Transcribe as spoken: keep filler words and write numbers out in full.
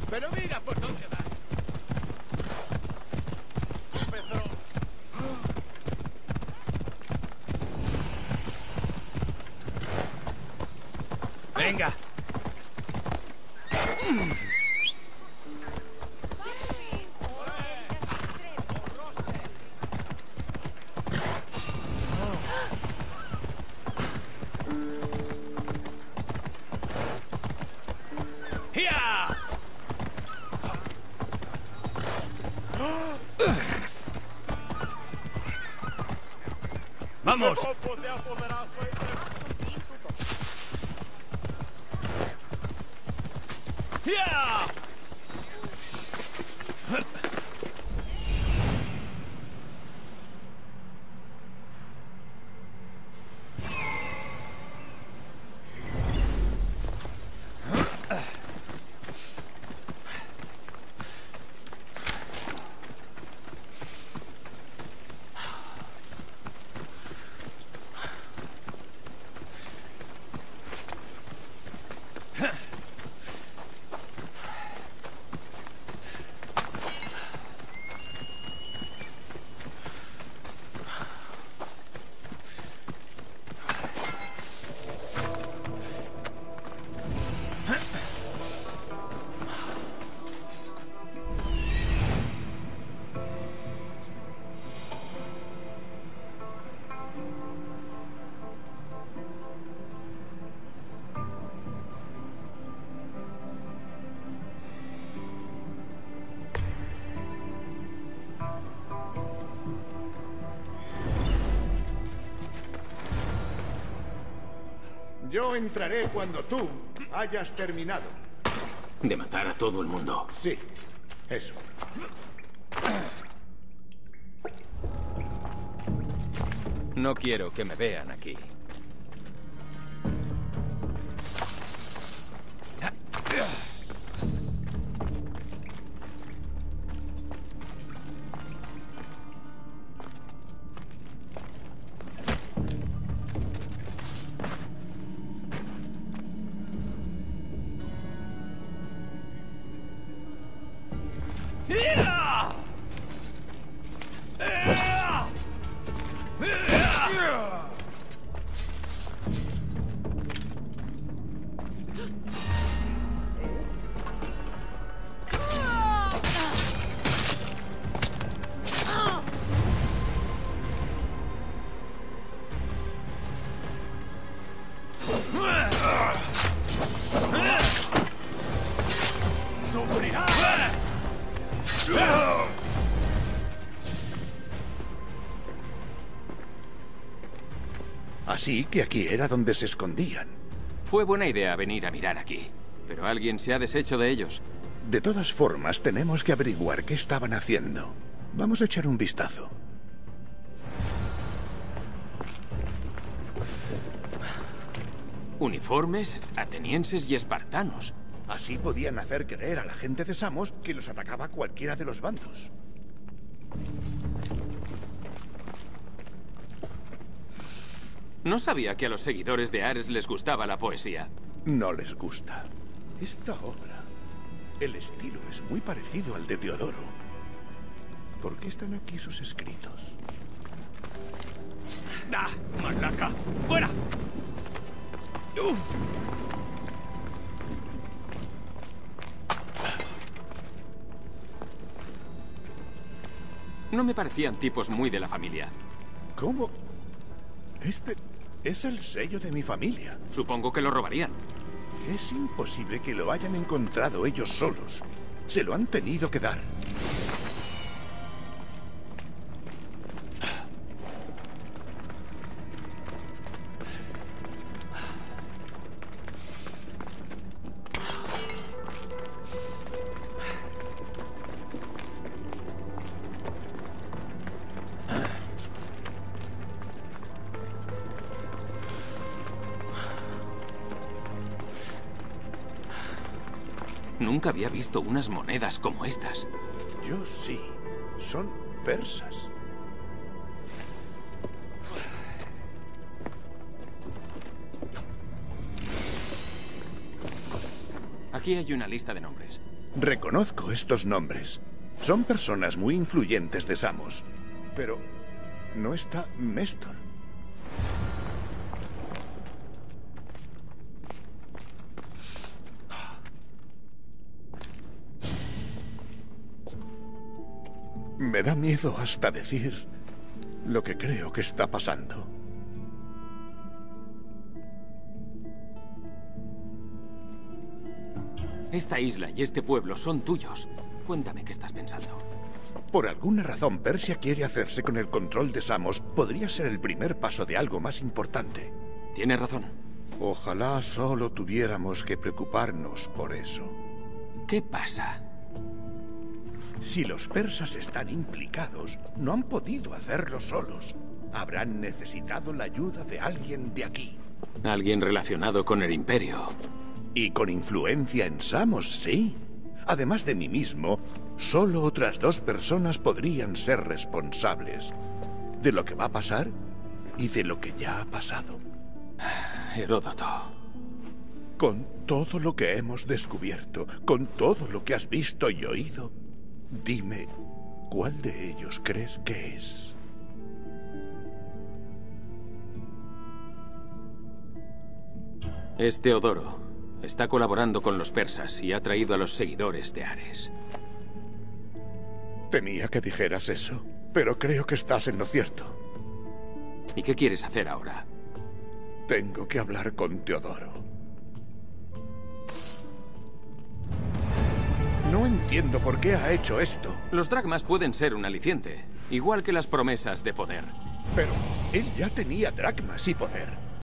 Pero mira por dónde va. Empezó. Venga. ¡Vamos! ¡Ya! Yo entraré cuando tú hayas terminado. ¿De matar a todo el mundo? Sí, eso. No quiero que me vean aquí. Así que aquí era donde se escondían. Fue buena idea venir a mirar aquí, pero alguien se ha deshecho de ellos. De todas formas, tenemos que averiguar qué estaban haciendo. Vamos a echar un vistazo. Uniformes, atenienses y espartanos. Así podían hacer creer a la gente de Samos que los atacaba cualquiera de los bandos. No sabía que a los seguidores de Ares les gustaba la poesía. No les gusta. Esta obra, el estilo es muy parecido al de Teodoro. ¿Por qué están aquí sus escritos? ¡Ah! ¡Malaca! ¡Fuera! ¡Uf! No me parecían tipos muy de la familia. ¿Cómo? Este es el sello de mi familia. Supongo que lo robarían. Es imposible que lo hayan encontrado ellos solos. Se lo han tenido que dar. Nunca había visto unas monedas como estas. Yo sí. Son persas. Aquí hay una lista de nombres. Reconozco estos nombres. Son personas muy influyentes de Samos. Pero no está Mestor. Me da miedo hasta decir lo que creo que está pasando. Esta isla y este pueblo son tuyos. Cuéntame qué estás pensando. Por alguna razón, Persia quiere hacerse con el control de Samos. Podría ser el primer paso de algo más importante. Tienes razón. Ojalá solo tuviéramos que preocuparnos por eso. ¿Qué pasa? Si los persas están implicados, no han podido hacerlo solos. Habrán necesitado la ayuda de alguien de aquí. Alguien relacionado con el Imperio. Y con influencia en Samos, sí. Además de mí mismo, solo otras dos personas podrían ser responsables de lo que va a pasar y de lo que ya ha pasado. Heródoto. Con todo lo que hemos descubierto, con todo lo que has visto y oído, dime, ¿cuál de ellos crees que es? Es Teodoro. Está colaborando con los persas y ha traído a los seguidores de Ares. Temía que dijeras eso, pero creo que estás en lo cierto. ¿Y qué quieres hacer ahora? Tengo que hablar con Teodoro. No entiendo por qué ha hecho esto. Los dracmas pueden ser un aliciente, igual que las promesas de poder. Pero él ya tenía dracmas y poder.